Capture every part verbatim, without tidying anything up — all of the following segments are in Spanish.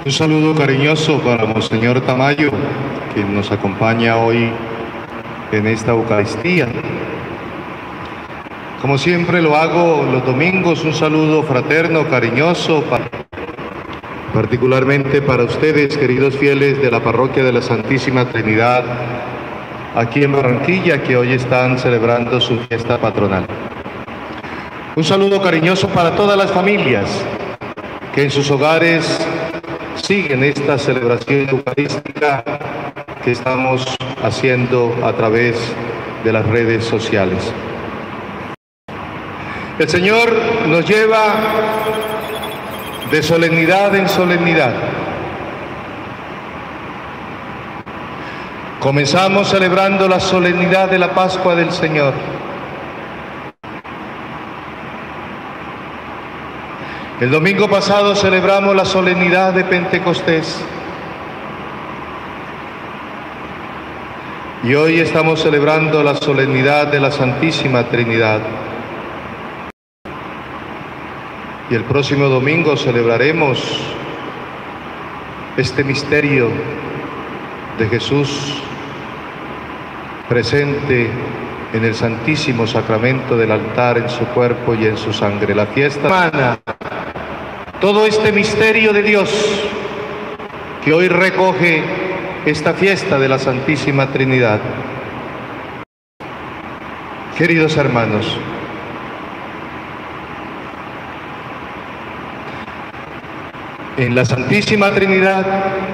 Un saludo cariñoso para Monseñor Tamayo, quien nos acompaña hoy en esta Eucaristía. Como siempre lo hago los domingos, un saludo fraterno, cariñoso, para, particularmente para ustedes, queridos fieles de la Parroquia de la Santísima Trinidad, aquí en Barranquilla, que hoy están celebrando su fiesta patronal. Un saludo cariñoso para todas las familias que en sus hogares siguen esta celebración eucarística que estamos haciendo a través de las redes sociales. El Señor nos lleva de solemnidad en solemnidad. Comenzamos celebrando la solemnidad de la Pascua del Señor. El domingo pasado celebramos la solemnidad de Pentecostés. Y hoy estamos celebrando la solemnidad de la Santísima Trinidad. Y el próximo domingo celebraremos este misterio de Jesús presente en el Santísimo Sacramento del altar, en su cuerpo y en su sangre. La fiesta humana, todo este misterio de Dios que hoy recoge esta fiesta de la Santísima Trinidad. Queridos hermanos, en la Santísima Trinidad,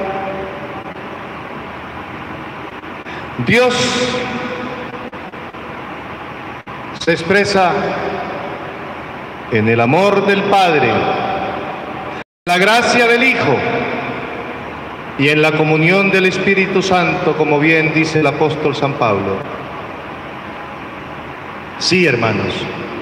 Dios se expresa en el amor del Padre, la gracia del Hijo y en la comunión del Espíritu Santo, como bien dice el apóstol San Pablo. Sí, hermanos.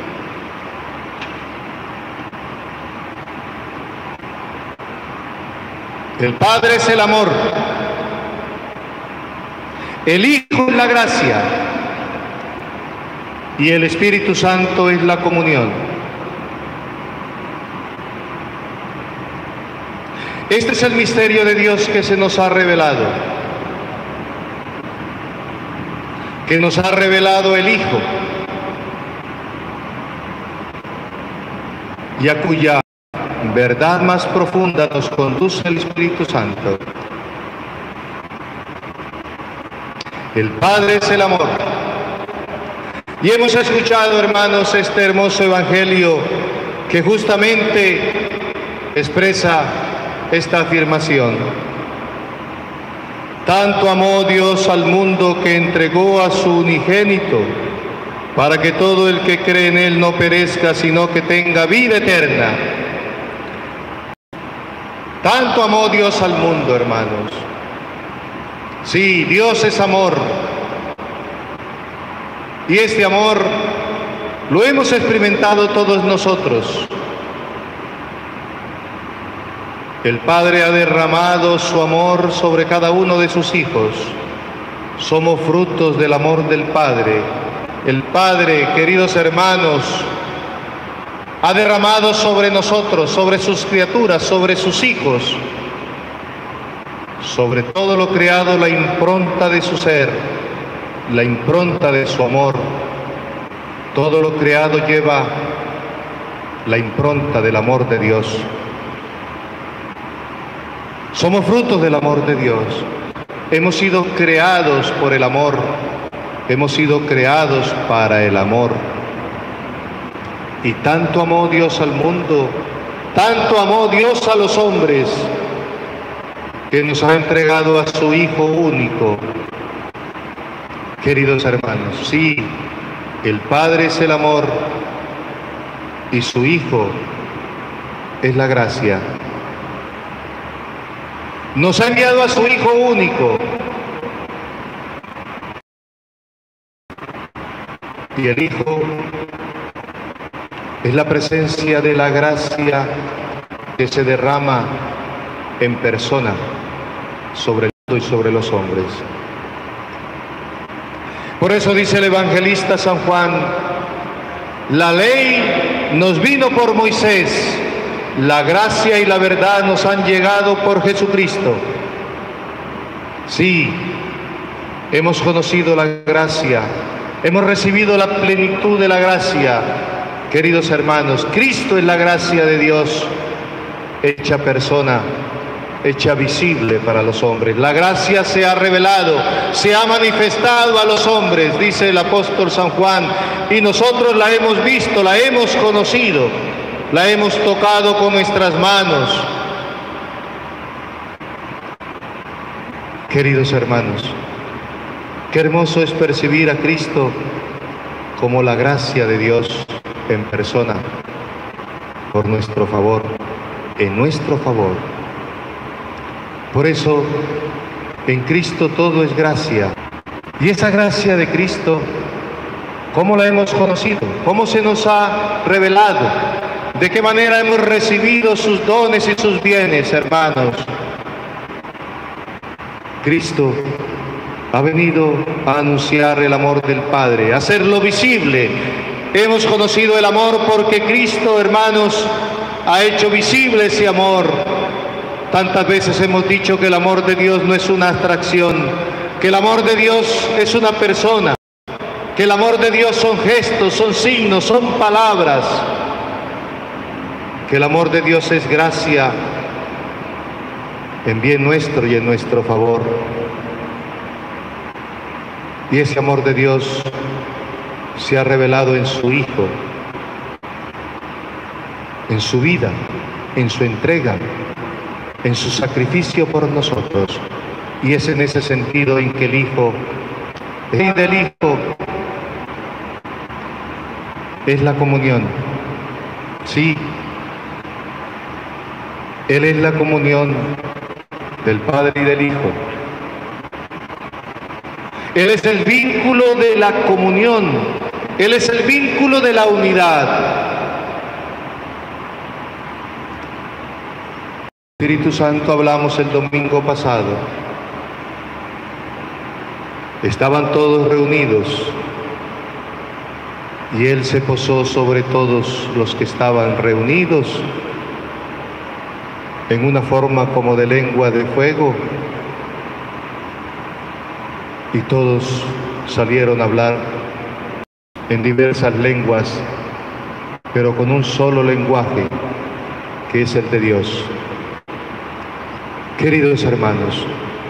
El Padre es el amor, el Hijo es la gracia y el Espíritu Santo es la comunión. Este es el misterio de Dios que se nos ha revelado, que nos ha revelado el Hijo, y a cuya verdad más profunda nos conduce el Espíritu Santo. El Padre es el amor. Y hemos escuchado, hermanos, este hermoso evangelio que justamente expresa esta afirmación. Tanto amó Dios al mundo que entregó a su unigénito, para que todo el que cree en Él no perezca, sino que tenga vida eterna. Tanto amó Dios al mundo, hermanos. Sí, Dios es amor. Y este amor lo hemos experimentado todos nosotros. El Padre ha derramado su amor sobre cada uno de sus hijos. Somos frutos del amor del Padre. El Padre, queridos hermanos, ha derramado sobre nosotros, sobre sus criaturas, sobre sus hijos, sobre todo lo creado, la impronta de su ser, la impronta de su amor. Todo lo creado lleva la impronta del amor de Dios. Somos frutos del amor de Dios. Hemos sido creados por el amor. Hemos sido creados para el amor. Y tanto amó Dios al mundo, tanto amó Dios a los hombres, que nos ha entregado a su Hijo único. Queridos hermanos, sí, el Padre es el amor y su Hijo es la gracia. Nos ha enviado a su Hijo único. Y el Hijo es la presencia de la gracia que se derrama en persona sobre el mundo y sobre los hombres. Por eso dice el evangelista San Juan: la ley nos vino por Moisés, la gracia y la verdad nos han llegado por Jesucristo. Sí, hemos conocido la gracia, hemos recibido la plenitud de la gracia. Queridos hermanos, Cristo es la gracia de Dios hecha persona, hecha visible para los hombres. La gracia se ha revelado, se ha manifestado a los hombres, dice el apóstol San Juan, y nosotros la hemos visto, la hemos conocido, la hemos tocado con nuestras manos. Queridos hermanos, qué hermoso es percibir a Cristo como la gracia de Dios en persona, por nuestro favor, en nuestro favor. Por eso, en Cristo todo es gracia. Y esa gracia de Cristo, ¿cómo la hemos conocido? ¿Cómo se nos ha revelado? ¿De qué manera hemos recibido sus dones y sus bienes, hermanos? Cristo ha venido a anunciar el amor del Padre, a hacerlo visible. Hemos conocido el amor porque Cristo, hermanos, ha hecho visible ese amor. Tantas veces hemos dicho que el amor de Dios no es una abstracción, que el amor de Dios es una persona, que el amor de Dios son gestos, son signos, son palabras, que el amor de Dios es gracia en bien nuestro y en nuestro favor. Y ese amor de Dios se ha revelado en su Hijo, en su vida, en su entrega, en su sacrificio por nosotros. Y es en ese sentido en que el Hijo, el del Hijo, es la comunión. Sí, Él es la comunión del Padre y del Hijo. Él es el vínculo de la comunión. Él es el vínculo de la unidad. Espíritu Santo, hablamos el domingo pasado. Estaban todos reunidos y Él se posó sobre todos los que estaban reunidos en una forma como de lengua de fuego, y todos salieron a hablar en diversas lenguas, pero con un solo lenguaje, que es el de Dios. Queridos hermanos,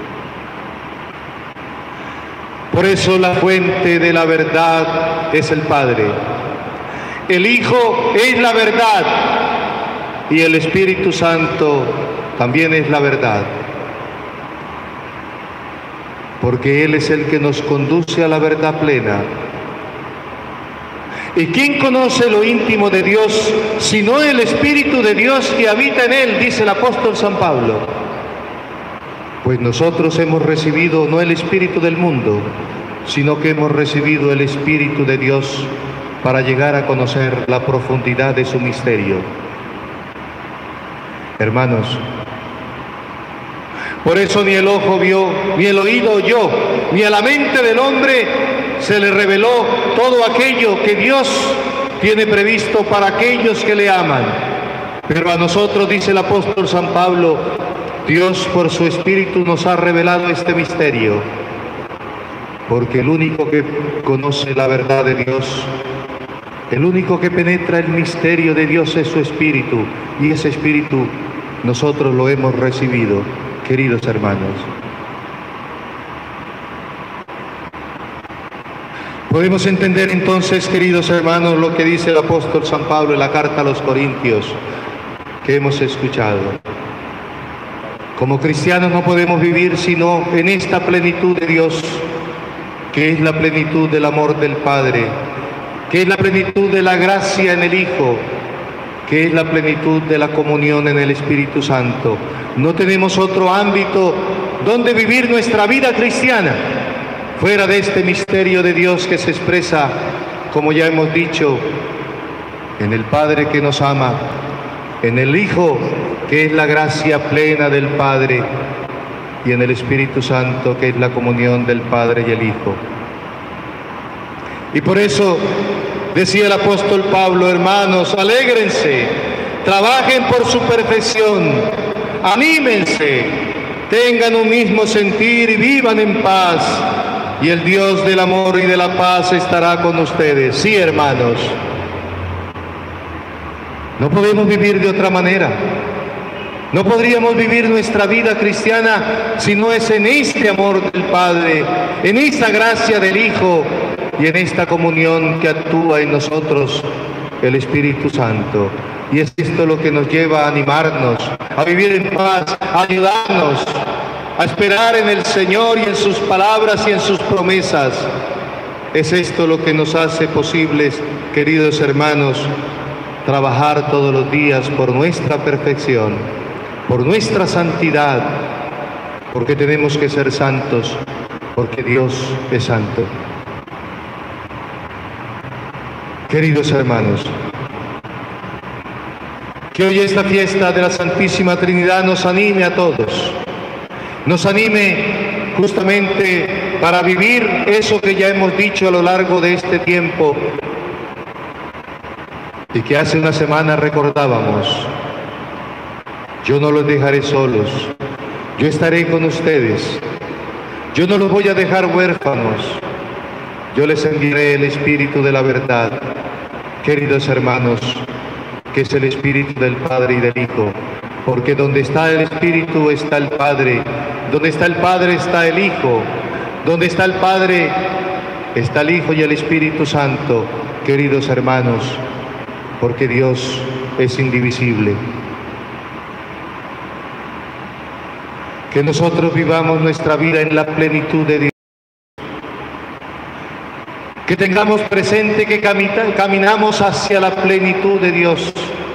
por eso la fuente de la verdad es el Padre, el Hijo es la verdad y el Espíritu Santo también es la verdad, porque Él es el que nos conduce a la verdad plena. ¿Y quién conoce lo íntimo de Dios sino el Espíritu de Dios que habita en Él?, dice el apóstol San Pablo. Pues nosotros hemos recibido no el espíritu del mundo, sino que hemos recibido el Espíritu de Dios para llegar a conocer la profundidad de su misterio. Hermanos, por eso ni el ojo vio, ni el oído oyó, ni a la mente del hombre se le reveló todo aquello que Dios tiene previsto para aquellos que le aman. Pero a nosotros, dice el apóstol San Pablo, Dios por su Espíritu nos ha revelado este misterio, porque el único que conoce la verdad de Dios, el único que penetra el misterio de Dios es su Espíritu, y ese Espíritu nosotros lo hemos recibido, queridos hermanos. Podemos entender entonces, queridos hermanos, lo que dice el apóstol San Pablo en la carta a los Corintios, que hemos escuchado. Como cristianos no podemos vivir sino en esta plenitud de Dios, que es la plenitud del amor del Padre, que es la plenitud de la gracia en el Hijo, que es la plenitud de la comunión en el Espíritu Santo. No tenemos otro ámbito donde vivir nuestra vida cristiana fuera de este misterio de Dios que se expresa, como ya hemos dicho, en el Padre que nos ama, en el Hijo, que es la gracia plena del Padre, y en el Espíritu Santo, que es la comunión del Padre y el Hijo. Y por eso decía el apóstol Pablo: hermanos, alégrense, trabajen por su perfección, anímense, tengan un mismo sentir y vivan en paz, y el Dios del amor y de la paz estará con ustedes. Sí, hermanos, no podemos vivir de otra manera. No podríamos vivir nuestra vida cristiana si no es en este amor del Padre, en esta gracia del Hijo y en esta comunión que actúa en nosotros el Espíritu Santo. Y es esto lo que nos lleva a animarnos, a vivir en paz, a ayudarnos, a esperar en el Señor y en sus palabras y en sus promesas. Es esto lo que nos hace posibles, queridos hermanos, trabajar todos los días por nuestra perfección, por nuestra santidad, porque tenemos que ser santos, porque Dios es santo. Queridos hermanos, que hoy esta fiesta de la Santísima Trinidad nos anime a todos, nos anime justamente para vivir eso que ya hemos dicho a lo largo de este tiempo y que hace una semana recordábamos. Yo no los dejaré solos, yo estaré con ustedes, yo no los voy a dejar huérfanos, yo les enviaré el Espíritu de la verdad. Queridos hermanos, que es el Espíritu del Padre y del Hijo, porque donde está el Espíritu está el Padre, donde está el Padre está el Hijo, donde está el Padre está el Hijo y el Espíritu Santo. Queridos hermanos, porque Dios es indivisible. Que nosotros vivamos nuestra vida en la plenitud de Dios. Que tengamos presente que camita, caminamos hacia la plenitud de Dios.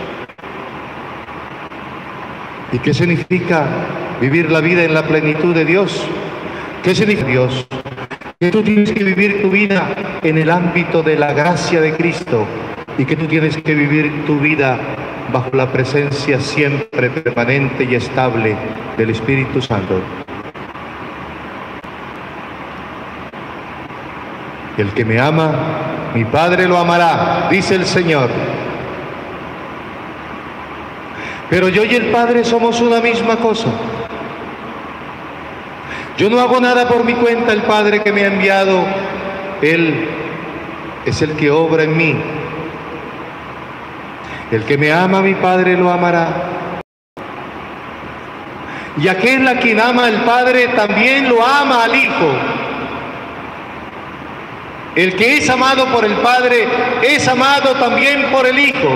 ¿Y qué significa vivir la vida en la plenitud de Dios? ¿Qué significa Dios? Que tú tienes que vivir tu vida en el ámbito de la gracia de Cristo y que tú tienes que vivir tu vida bajo la presencia siempre permanente y estable del Espíritu Santo. El que me ama, mi Padre lo amará, dice el Señor. Pero yo y el Padre somos una misma cosa. Yo no hago nada por mi cuenta, el Padre que me ha enviado, Él es el que obra en mí. El que me ama, mi Padre lo amará. Y aquel a quien ama el Padre también lo ama al Hijo. El que es amado por el Padre es amado también por el Hijo.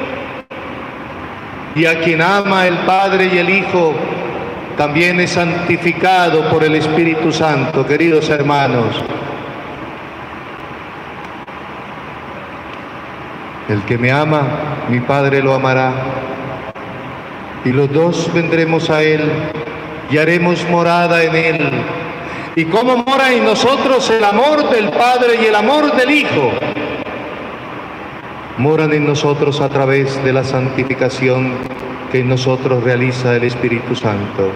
Y a quien ama el Padre y el Hijo también es santificado por el Espíritu Santo, queridos hermanos. El que me ama, mi Padre lo amará. Y los dos vendremos a Él y haremos morada en Él. Y como mora en nosotros el amor del Padre y el amor del Hijo, moran en nosotros a través de la santificación que en nosotros realiza el Espíritu Santo.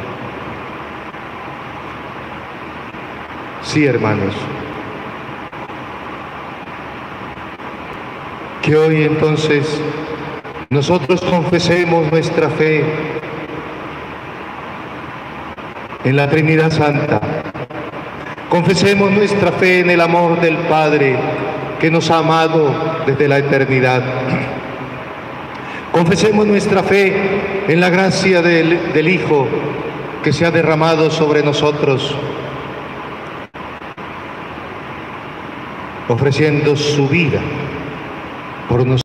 Sí, hermanos. Que hoy entonces nosotros confesemos nuestra fe en la Trinidad Santa. Confesemos nuestra fe en el amor del Padre que nos ha amado desde la eternidad. Confesemos nuestra fe en la gracia del, del Hijo que se ha derramado sobre nosotros, ofreciendo su vida por nosotros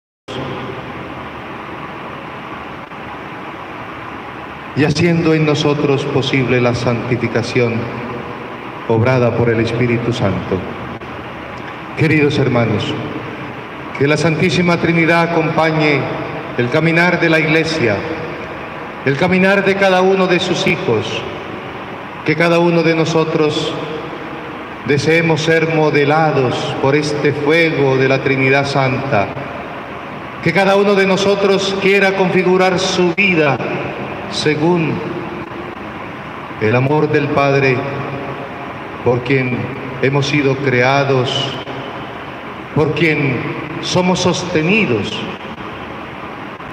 y haciendo en nosotros posible la santificación obrada por el Espíritu Santo. Queridos hermanos, que la Santísima Trinidad acompañe el caminar de la Iglesia, el caminar de cada uno de sus hijos, que cada uno de nosotros deseemos ser modelados por este fuego de la Trinidad Santa, que cada uno de nosotros quiera configurar su vida según el amor del Padre, por quien hemos sido creados, por quien somos sostenidos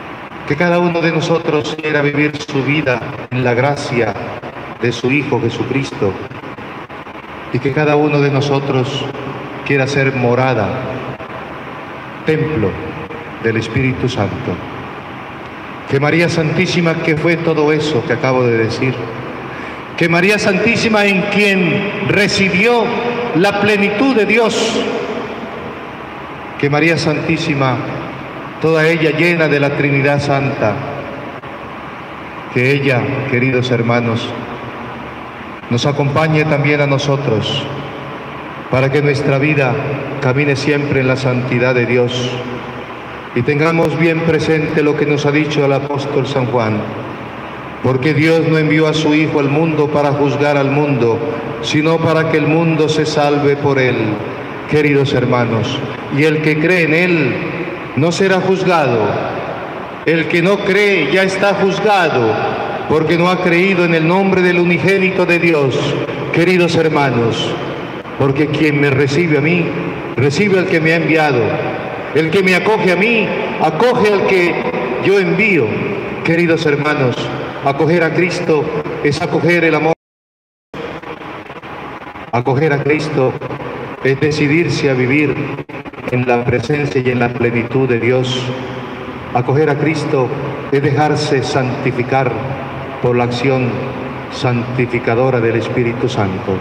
Que cada uno de nosotros quiera vivir su vida en la gracia de su Hijo Jesucristo, y que cada uno de nosotros quiera ser morada, templo del Espíritu Santo. Que María Santísima, que fue todo eso que acabo de decir, que María Santísima, en quien residió la plenitud de Dios, que María Santísima, toda ella llena de la Trinidad Santa, que ella, queridos hermanos, nos acompañe también a nosotros, para que nuestra vida camine siempre en la santidad de Dios, y tengamos bien presente lo que nos ha dicho el apóstol San Juan, porque Dios no envió a su Hijo al mundo para juzgar al mundo, sino para que el mundo se salve por él. Queridos hermanos, y el que cree en él no será juzgado. El que no cree ya está juzgado, porque no ha creído en el nombre del unigénito de Dios. Queridos hermanos, porque quien me recibe a mí, recibe al que me ha enviado. El que me acoge a mí, acoge al que yo envío. Queridos hermanos, acoger a Cristo es acoger el amor. Acoger a Cristo es decidirse a vivir en la presencia y en la plenitud de Dios. Acoger a Cristo es dejarse santificar por la acción santificadora del Espíritu Santo.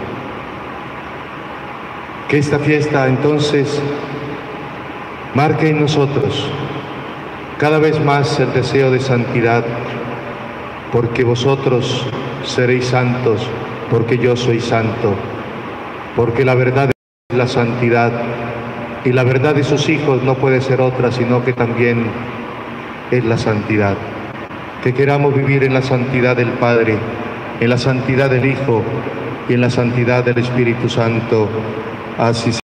Que esta fiesta entonces marque en nosotros cada vez más el deseo de santidad, porque vosotros seréis santos, porque yo soy santo, porque la verdad es la santidad, y la verdad de sus hijos no puede ser otra, sino que también es la santidad. Que queramos vivir en la santidad del Padre, en la santidad del Hijo y en la santidad del Espíritu Santo. Así sea.